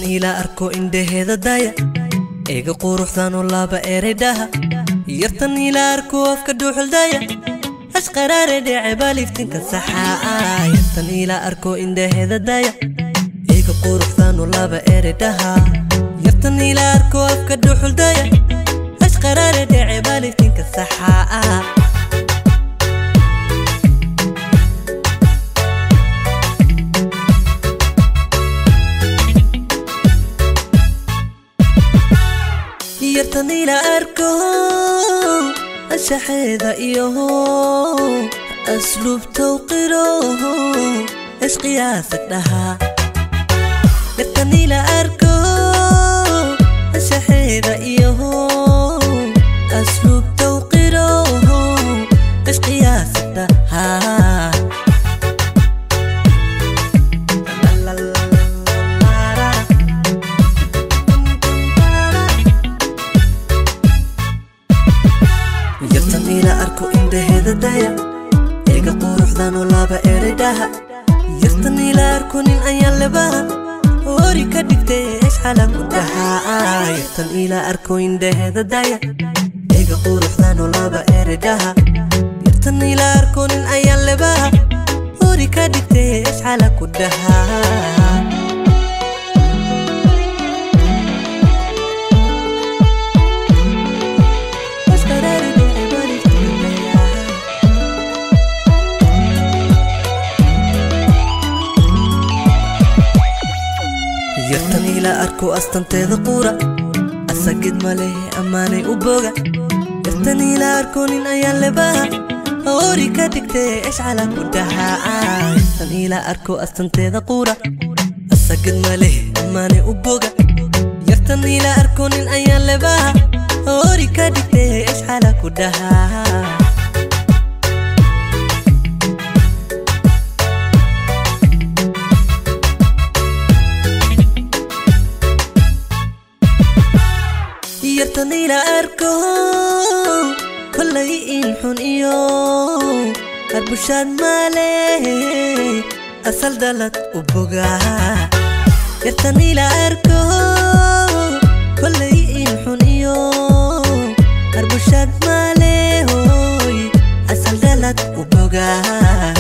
ila arko indheheeda daya eega quruxdan oo laba eredaha yartan ila arko afka dhuuxul daya asqaraare dhece baliftinka saxaa yartan ila arko indheheeda daya eega quruxdan oo laba eredaha yartan ila arko afka dhuuxul daya asqaraare dhece baliftinka saxaa yartan ila arko ashaxeeda iyo asluub tawqiro isqiyaasad dhaha yartan ila arko ashaxeeda iyo asluub tawqiro isqiyaasad dhaha yartan ila arko indheheeda daya eega quruxdan oo laba eredaha yartan ila arko nin ayaan lebaha hori ka dhigtay isxala ku dhahaa yartan ila arko indheheeda daya eega quruxdan oo laba eredaha yartan ila arko nin ayaan lebaha hori ka dhigtay isxala ku dhahaa yartan ila arko astanteeda qura asagid male amaanay u boga yartan ila arko nin ayaan lebaha hori ka dhigtay isxala ku dhahaa yartan ila arko astanteeda qura asagid male amaanay u boga yartan ila arko nin ayaan lebaha hori ka dhigtay isxala ku dhahaa yartan ila arko kollay in xun iyo arbushaad male asal dalad u bogaa yartan ila arko kollay in xun iyo arbushaad male hoy asal dalad u bogaa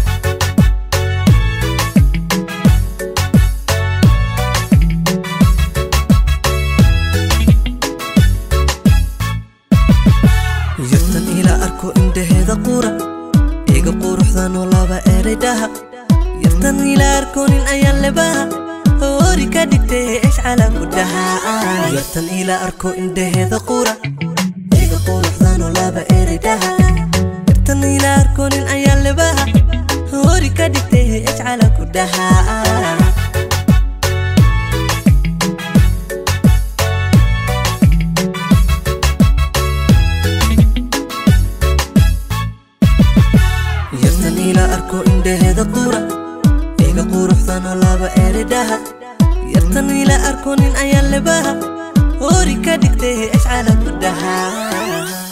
yartan ila arko indheheeda qura eega quruxdan oo laba eredaha yartan ila arko nin ayaan lebaha hori ka dhigtay isxala ku dhahaa yartan ila arko indheheeda qura eega quruxdan oo laba eredaha yartan ila arko nin ayaan lebaha hori ka dhigtay isxala ku dhahaa yartan ila arko indheheeda qura eega quruxdan oo laba eredaha yartan ila arko nin ayaan lebaha hori ka dhigtay isxala ku dhahaa